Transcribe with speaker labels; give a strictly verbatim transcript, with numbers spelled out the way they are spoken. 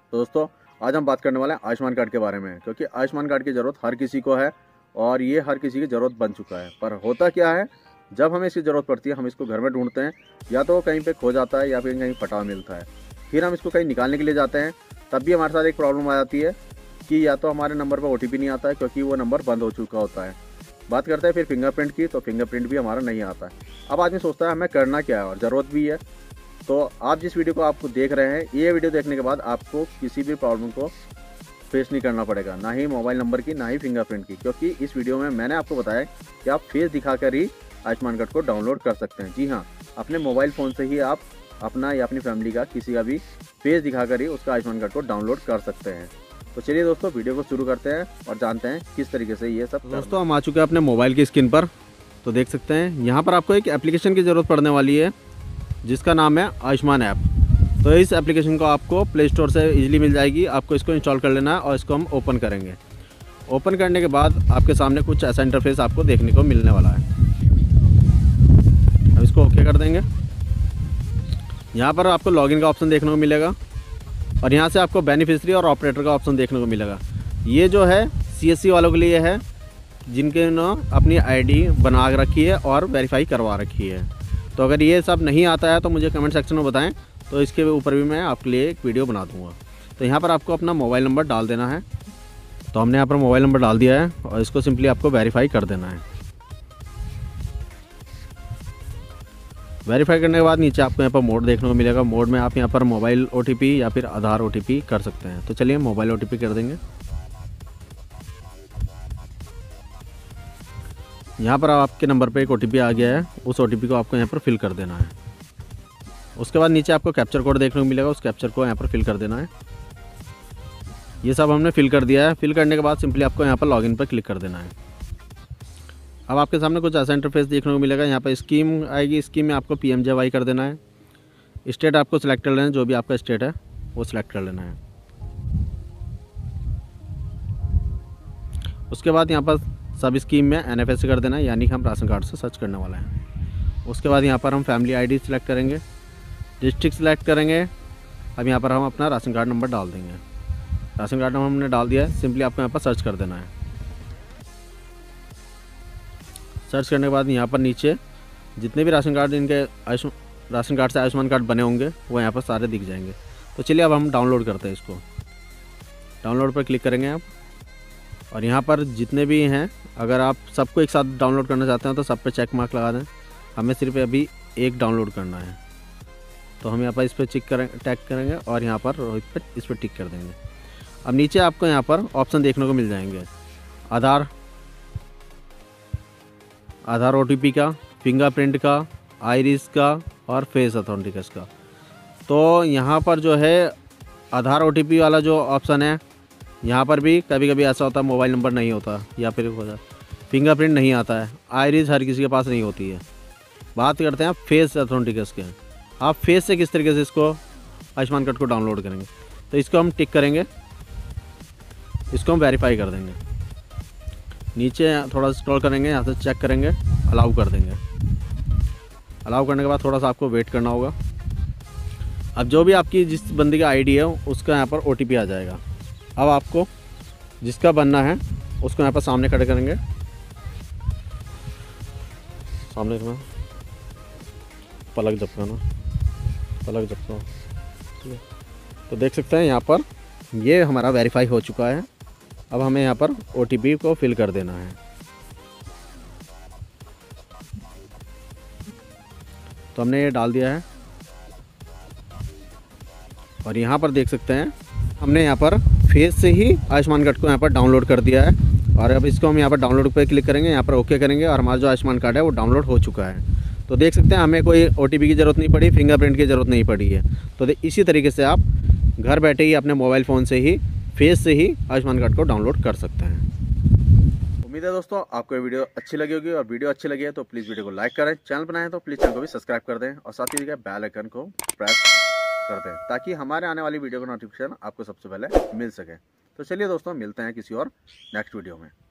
Speaker 1: तो दोस्तों आज हम बात करने वाले हैं आयुष्मान कार्ड के बारे में, क्योंकि आयुष्मान कार्ड की ज़रूरत हर किसी को है और ये हर किसी की ज़रूरत बन चुका है। पर होता क्या है, जब हमें इसकी ज़रूरत पड़ती है हम इसको घर में ढूंढते हैं, या तो कहीं पे खो जाता है या फिर कहीं फटा मिलता है। फिर हम इसको कहीं निकालने के लिए जाते हैं, तब भी हमारे साथ एक प्रॉब्लम आ जाती है कि या तो हमारे नंबर पर ओ टी पी नहीं आता है क्योंकि वो नंबर बंद हो चुका होता है। बात करते हैं फिर फिंगरप्रिंट की, तो फिंगरप्रिंट भी हमारा नहीं आता है। अब आदमी सोचता है हमें करना क्या है और ज़रूरत भी है। तो आप जिस वीडियो को आपको देख रहे हैं, ये वीडियो देखने के बाद आपको किसी भी प्रॉब्लम को फेस नहीं करना पड़ेगा, ना ही मोबाइल नंबर की, ना ही फिंगरप्रिंट की, क्योंकि इस वीडियो में मैंने आपको बताया कि आप फेस दिखाकर ही आयुष्मान कार्ड को डाउनलोड कर सकते हैं। जी हाँ, अपने मोबाइल फ़ोन से ही आप अपना या अपनी फैमिली का किसी का भी फेस दिखाकर ही उसका आयुष्मान कार्ड को डाउनलोड कर सकते हैं। तो चलिए दोस्तों, वीडियो को शुरू करते हैं और जानते हैं किस तरीके से ये सब।
Speaker 2: दोस्तों हम आ चुके हैं अपने मोबाइल की स्क्रीन पर। तो देख सकते हैं यहाँ पर आपको एक एप्लीकेशन की ज़रूरत पड़ने वाली है जिसका नाम है आयुष्मान ऐप। तो इस एप्लीकेशन को आपको प्ले स्टोर से इजीली मिल जाएगी। आपको इसको इंस्टॉल कर लेना है और इसको हम ओपन करेंगे। ओपन करने के बाद आपके सामने कुछ ऐसा इंटरफेस आपको देखने को मिलने वाला है। अब इसको ओके कर देंगे। यहाँ पर आपको लॉगिन का ऑप्शन देखने को मिलेगा और यहाँ से आपको बेनिफिशियरी और ऑपरेटर का ऑप्शन देखने को मिलेगा। ये जो है सी एस सी वालों के लिए है, जिनके ना अपनी आईडी बना रखी है और वेरीफाई करवा रखी है। तो अगर ये सब नहीं आता है तो मुझे कमेंट सेक्शन में बताएं, तो इसके ऊपर भी मैं आपके लिए एक वीडियो बना दूंगा। तो यहाँ पर आपको अपना मोबाइल नंबर डाल देना है। तो हमने यहाँ पर मोबाइल नंबर डाल दिया है और इसको सिंपली आपको वेरीफाई कर देना है। वेरीफाई करने के बाद नीचे आपको यहाँ पर मोड देखने को मिलेगा। मोड में आप यहाँ पर मोबाइल ओ टी पी या फिर आधार ओ टी पी कर सकते हैं। तो चलिए मोबाइल ओ टी पी कर देंगे। यहाँ पर आपके नंबर पे एक ओ टी पी आ गया है, उस ओ टी पी को आपको यहाँ पर फिल कर देना है। उसके बाद नीचे आपको कैप्चर कोड देखने को मिलेगा, उस कैप्चर को यहाँ पर फिल कर देना है। ये सब हमने फिल कर दिया है। फिल करने के बाद सिंपली आपको यहाँ पर लॉगिन पर क्लिक कर देना है। अब आपके सामने कुछ ऐसा इंटरफेस देखने को मिलेगा। यहाँ पर स्कीम आएगी, स्कीम में आपको पी एम जे वाई कर देना है। स्टेट आपको सिलेक्ट कर लेना है, जो भी आपका स्टेट है वो सिलेक्ट कर लेना है। उसके बाद यहाँ पर सब स्कीम में एन एफ एस कर देना है, यानी कि हम राशन कार्ड से सर्च करने वाला है। उसके बाद यहाँ पर हम फैमिली आईडी सिलेक्ट करेंगे, डिस्ट्रिक्ट सिलेक्ट करेंगे। अब यहाँ पर हम अपना राशन कार्ड नंबर डाल देंगे। राशन कार्ड नंबर हमने डाल दिया है। सिंपली आपको यहाँ पर सर्च कर देना है। सर्च करने के बाद यहाँ पर नीचे जितने भी राशन कार्ड इनके आयुष्मान राशन कार्ड से आयुष्मान कार्ड बने होंगे वो यहाँ पर सारे दिख जाएंगे। तो चलिए अब हम डाउनलोड करते हैं इसको। डाउनलोड पर क्लिक करेंगे आप, और यहाँ पर जितने भी हैं, अगर आप सबको एक साथ डाउनलोड करना चाहते हैं तो सब पे चेक मार्क लगा दें। हमें सिर्फ अभी एक डाउनलोड करना है, तो हम यहाँ पर इस पर टिक करेंगे, टैग करेंगे और यहाँ पर रोहित पर इस पर टिक कर देंगे। अब नीचे आपको यहाँ पर ऑप्शन देखने को मिल जाएंगे, Aadhaar Aadhaar O T P का, फिंगरप्रिंट का, आइरिस का और फेस ऑथेंटिकेशन का। तो यहाँ पर जो है आधार ओ टी पी वाला जो ऑप्शन है, यहाँ पर भी कभी कभी ऐसा होता है मोबाइल नंबर नहीं होता या फिर होता फिंगरप्रिंट नहीं आता है, आइरिस हर किसी के पास नहीं होती है। बात करते हैं फेस ऑथेंटिकेशन के। आप फेस से किस तरीके से इसको आयुष्मान कार्ड को डाउनलोड करेंगे। तो इसको हम टिक करेंगे, इसको हम वेरीफाई कर देंगे। नीचे थोड़ा स्क्रॉल करेंगे, यहाँ से चेक करेंगे, अलाउ कर देंगे। अलाउ करने के बाद थोड़ा सा आपको वेट करना होगा। अब जो भी आपकी जिस बंदी का आईडी है उसका यहाँ पर ओ टी पी आ जाएगा। अब आपको जिसका बनना है उसको यहाँ पर सामने खड़े करेंगे, सामने करना, पलक झपकाना, पलक झपकाना, ठीक है। तो देख सकते हैं यहाँ पर ये हमारा वेरीफाई हो चुका है। अब हमें यहाँ पर ओ टी पी को फिल कर देना है। तो हमने ये डाल दिया है और यहाँ पर देख सकते हैं हमने यहाँ पर फेस से ही आयुष्मान कार्ड को यहाँ पर डाउनलोड कर दिया है। और अब इसको हम यहाँ पर डाउनलोड पे क्लिक करेंगे, यहाँ पर ओके करेंगे और हमारा जो आयुष्मान कार्ड है वो डाउनलोड हो चुका है। तो देख सकते हैं हमें कोई ओ टी पी की ज़रूरत नहीं पड़ी, फिंगरप्रिंट की ज़रूरत नहीं पड़ी है। तो इसी तरीके से आप घर बैठे ही अपने मोबाइल फ़ोन से ही फेस से ही आयुष्मान कार्ड को डाउनलोड कर सकते हैं।
Speaker 1: उम्मीद है दोस्तों आपको ये वीडियो अच्छी लगी होगी, और वीडियो अच्छी लगी है तो प्लीज़ वीडियो को लाइक करें, चैनल बनाएं तो प्लीज़ चैनल को भी सब्सक्राइब कर दें और साथ ही बेल आइकन को प्रेस कर दें, ताकि हमारे आने वाली वीडियो का नोटिफिकेशन आपको सबसे पहले मिल सके। तो चलिए दोस्तों, मिलते हैं किसी और नेक्स्ट वीडियो में।